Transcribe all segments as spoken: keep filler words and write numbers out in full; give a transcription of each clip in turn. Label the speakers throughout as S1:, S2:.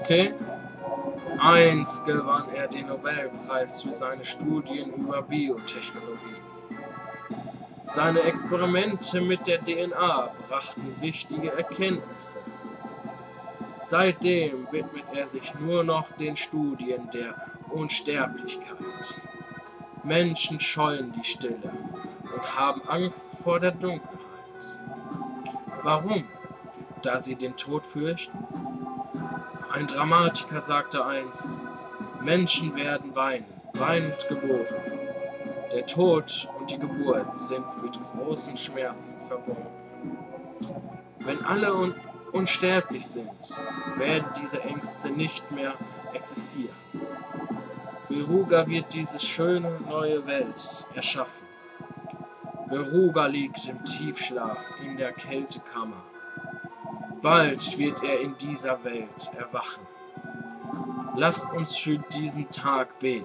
S1: Okay. Einst gewann er den Nobelpreis für seine Studien über Biotechnologie. Seine Experimente mit der D N A brachten wichtige Erkenntnisse. Seitdem widmet er sich nur noch den Studien der Unsterblichkeit. Menschen scheuen die Stille und haben Angst vor der Dunkelheit. Warum? Da sie den Tod fürchten? Ein Dramatiker sagte einst, Menschen werden weinen, weinend geboren. Der Tod und die Geburt sind mit großen Schmerzen verbunden. Wenn alle un unsterblich sind, werden diese Ängste nicht mehr existieren. Beruga wird diese schöne neue Welt erschaffen. Beruga liegt im Tiefschlaf in der Kältekammer. Bald wird er in dieser Welt erwachen. Lasst uns für diesen Tag beten.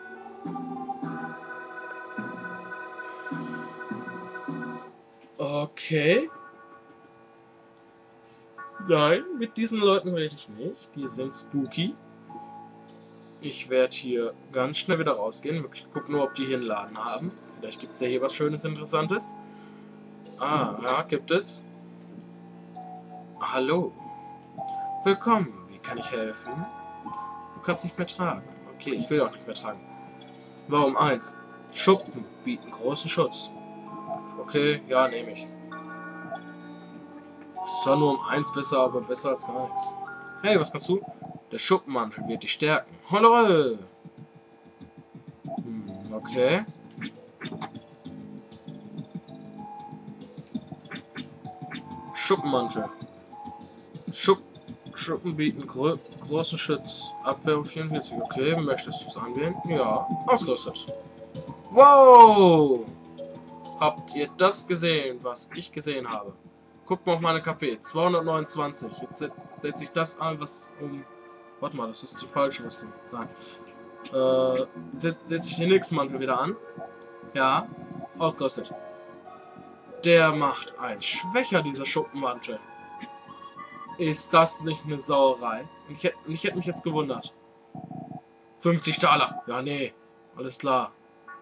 S1: Okay. Nein, mit diesen Leuten rede ich nicht. Die sind spooky. Ich werde hier ganz schnell wieder rausgehen. Ich gucke nur, ob die hier einen Laden haben. Vielleicht gibt es ja hier was Schönes, Interessantes. Ah, ja, gibt es. Hallo. Willkommen. Wie kann ich helfen? Du kannst nicht mehr tragen. Okay, ich will auch nicht mehr tragen. Warum eins? Schuppen bieten großen Schutz. Okay, ja, nehme ich. Ist zwar nur um eins besser, aber besser als gar nichts. Hey, was kannst du? Der Schuppenmantel wird dich stärken. Hallo! Hm, okay. Schuppenmantel. Schupp Schuppen bieten gro großen Schutz. Abwehr vierundvierzig. Okay, möchtest du es anwählen? Ja, ausgerüstet. Wow! Habt ihr das gesehen, was ich gesehen habe? Guckt mal auf meine K P. zweihundertneunundzwanzig. Jetzt setze ich das an, was um... Warte mal, das ist die falsche Rüstung. Nein. Äh, setze ich den nächsten Mantel wieder an. Ja, ausgerüstet. Der macht einen schwächer, dieser Schuppenmantel. Ist das nicht eine Sauerei? Und ich hätte, ich hätte mich jetzt gewundert. fünfzig Taler. Ja, nee. Alles klar.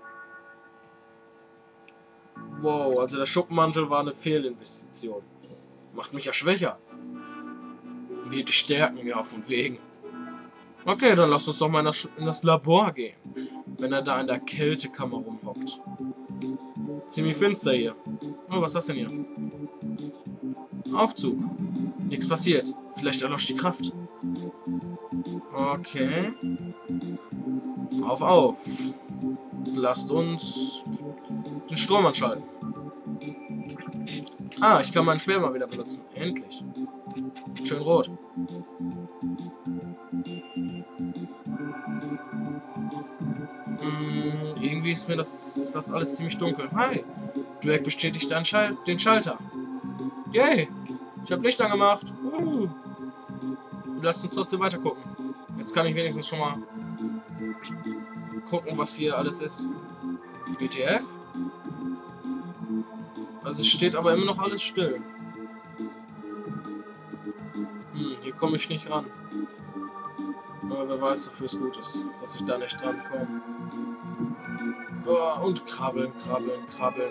S1: Wow, also der Schuppenmantel war eine Fehlinvestition. Macht mich ja schwächer. Wie die Stärken, ja, von wegen. Okay, dann lass uns doch mal in das, in das Labor gehen. Wenn er da in der Kältekammer rumhockt. Ziemlich finster hier. Oh, was ist das denn hier? Aufzug. Nichts passiert. Vielleicht erlosch die Kraft. Okay. Auf, auf. Lasst uns den Strom anschalten. Ah, ich kann meinen Speer mal wieder benutzen. Endlich. Schön rot. Hm, irgendwie ist mir das, ist das alles ziemlich dunkel. Hi, Drake bestätigt den, Schal den Schalter. Yay, ich habe Licht angemacht. Uh. Lasst uns trotzdem weiter gucken. Jetzt kann ich wenigstens schon mal gucken, was hier alles ist. W T F? Also es steht aber immer noch alles still. Hm, hier komme ich nicht ran. Aber wer weiß, wofür es gut ist, dass ich da nicht dran komme. Oh, und krabbeln, krabbeln, krabbeln.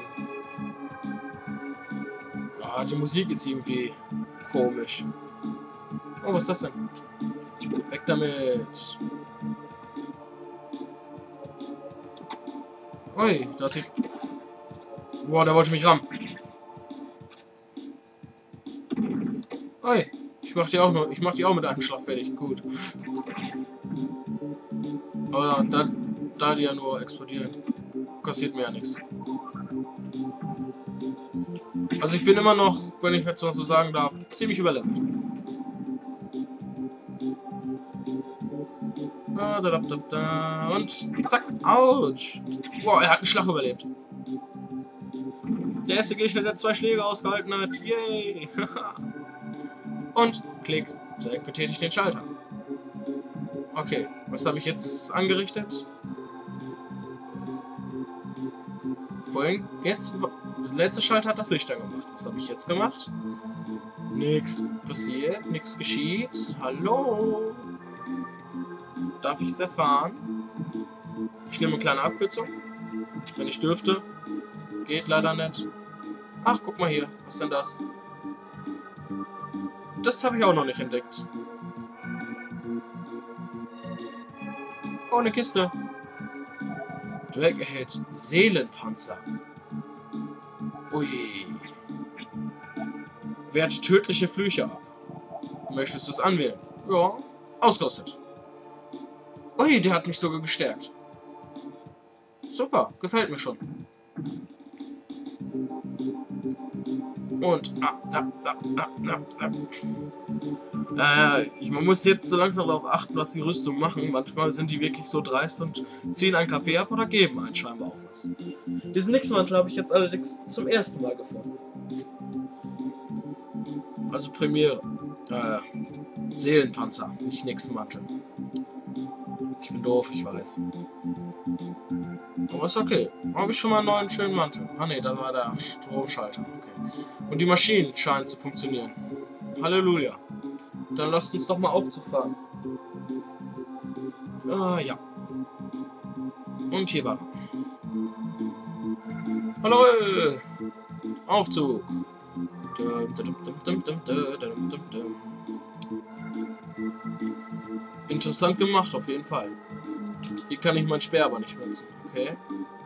S1: Ah, die Musik ist irgendwie komisch. Oh, was ist das denn? Weg damit. Ui, da hat sich... Boah, der wollte mich rammen. Ui, ich mach die auch nur, ich mach die auch mit einem Schlag fertig. Gut. Aber da, da die ja nur explodieren, passiert mir ja nichts. Also ich bin immer noch, wenn ich jetzt mal so sagen darf, ziemlich überlevelt. Da, da, da, da, und zack, ouch. Wow, er hat einen Schlag überlebt. Der erste Gegner, der zwei Schläge ausgehalten hat. Yay! Und klick, direkt betätigt den Schalter. Okay, was habe ich jetzt angerichtet? Vorhin, jetzt, der letzte Schalter hat das Licht angemacht. Was habe ich jetzt gemacht? Nichts passiert, nichts geschieht. Hallo? Darf ich es erfahren? Ich nehme eine kleine Abkürzung. Wenn ich dürfte. Geht leider nicht. Ach, guck mal hier. Was ist denn das? Das habe ich auch noch nicht entdeckt. Oh, eine Kiste. Drake erhält Seelenpanzer. Ui. Wehrt tödliche Flüche ab. Möchtest du es anwählen? Ja. Ausgerüstet. Ui, der hat mich sogar gestärkt. Super, gefällt mir schon. Und ah, ah, ah, ah, ah, ah. Äh, ich, man muss jetzt so langsam darauf achten, was die Rüstung machen. Manchmal sind die wirklich so dreist und ziehen ein K P ab oder geben einen scheinbar auch was. Diesen Nix-Mantel habe ich jetzt allerdings zum ersten Mal gefunden. Also Premiere. Äh, Seelenpanzer, nicht Nix-Mantel. Ich bin doof, ich weiß. Aber ist okay. Habe ich schon mal einen neuen schönen Mantel. Ah ne, da war der Stromschalter. Okay. Und die Maschinen scheinen zu funktionieren. Halleluja. Dann lasst uns doch mal Aufzug fahren. Ah, ja. Und hier war Hallo! Aufzug! Interessant gemacht, auf jeden Fall. Hier kann ich mein Speer aber nicht nutzen. Okay.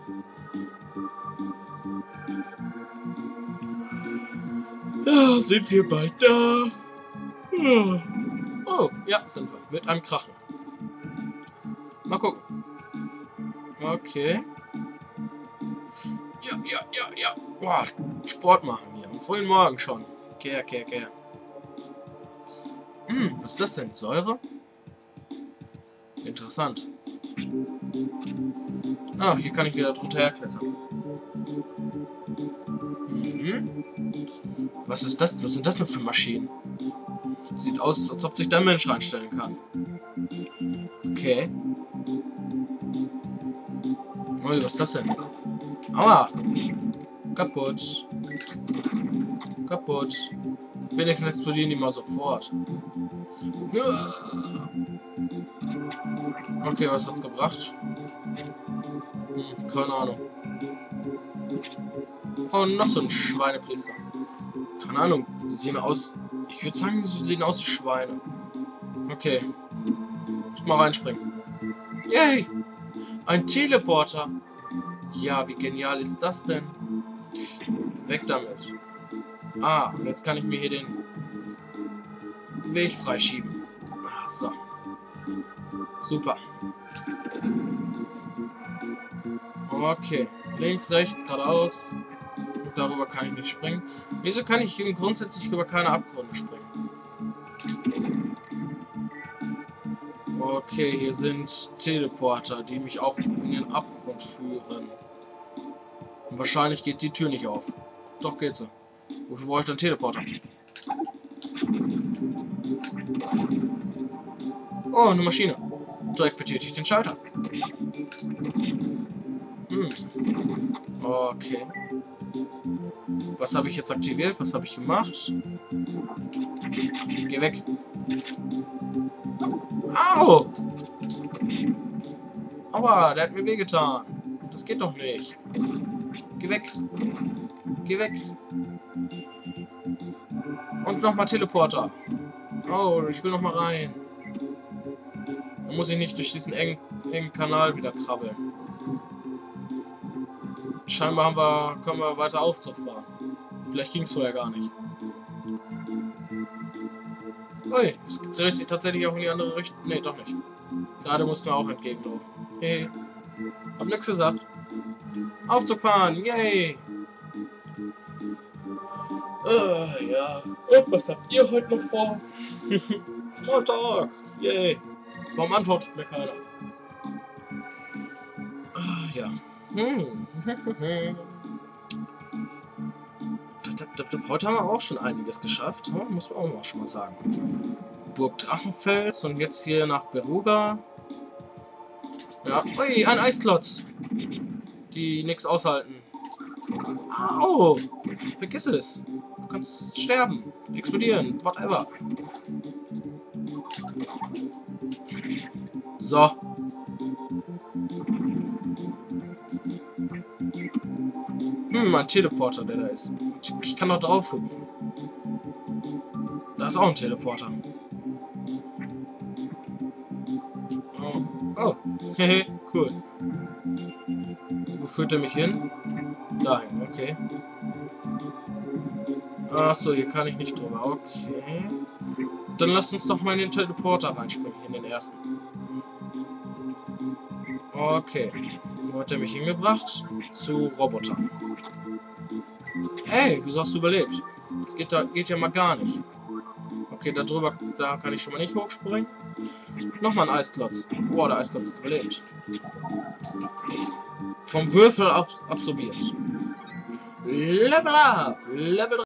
S1: Ja, sind wir bald da? Oh, ja, sind wir. Mit einem Krachen. Mal gucken. Okay. Ja, ja, ja, ja. Boah, Sport machen hier. Am frühen Morgen schon. Okay, okay, okay. Hm, was ist das denn? Säure? Interessant. Ah, hier kann ich wieder drunter herklettern. Mhm. Was ist das? Was sind das denn für Maschinen? Sieht aus, als ob sich da ein Mensch reinstellen kann. Okay. Oh, was ist das denn? Aua! Kaputt. Kaputt. Wenigstens explodieren die mal sofort. Okay, was hat's gebracht? Hm, keine Ahnung. Oh, noch so ein Schweinepriester. Keine Ahnung. Sie sehen aus. Ich würde sagen, sie sehen aus wie Schweine. Okay. Ich mal reinspringen. Yay! Ein Teleporter. Ja, wie genial ist das denn? Weg damit. Ah, und jetzt kann ich mir hier den Weg freischieben. Ach, so. Super. Okay. Links, rechts, geradeaus. Und darüber kann ich nicht springen. Wieso kann ich grundsätzlich über keine Abgründe springen? Okay, hier sind Teleporter, die mich auch in den Abgrund führen. Und wahrscheinlich geht die Tür nicht auf. Doch geht sie. Wofür brauche ich dann Teleporter? Oh, eine Maschine. Direkt betätigt den Schalter. Hm. Okay. Was habe ich jetzt aktiviert? Was habe ich gemacht? Geh weg. Au! Aua, der hat mir wehgetan. Das geht doch nicht. Geh weg. Geh weg. Und nochmal Teleporter. Oh, ich will nochmal rein. Dann muss ich nicht durch diesen engen, engen Kanal wieder krabbeln. Scheinbar haben wir, können wir weiter Aufzug fahren. Vielleicht ging es vorher gar nicht. Ui, es dreht sich tatsächlich auch in die andere Richtung. Nee, doch nicht. Gerade mussten wir auch entgegenlaufen. Hey. Hab nix gesagt. Aufzug fahren, yay! Uh, ja. Und was habt ihr heute noch vor? Smalltalk, yay! Warum antwortet mir keiner? Uh, ja. Hm. Heute haben wir auch schon einiges geschafft, muss man auch mal schon mal sagen. Burg Drachenfels und jetzt hier nach Beruga. Ja, ui, ein Eisklotz. Die nichts aushalten. Au! Vergiss es. Du kannst sterben, explodieren, whatever. So. Hm, ein Teleporter, der da ist. Ich kann noch drauf hüpfen. Da ist auch ein Teleporter. Oh, oh. Hehe, cool. Wo führt er mich hin? Dahin, okay. Achso, hier kann ich nicht drüber. Okay. Dann lasst uns doch mal in den Teleporter reinspringen, hier in den ersten. Okay. Wo hat er mich hingebracht? Zu Robotern. Ey, wieso hast du überlebt? Das geht, da, geht ja mal gar nicht. Okay, da drüber, da kann ich schon mal nicht hochspringen. Nochmal ein Eisklotz. Boah, der Eisklotz ist überlebt. Vom Würfel ab absorbiert. Level up! Level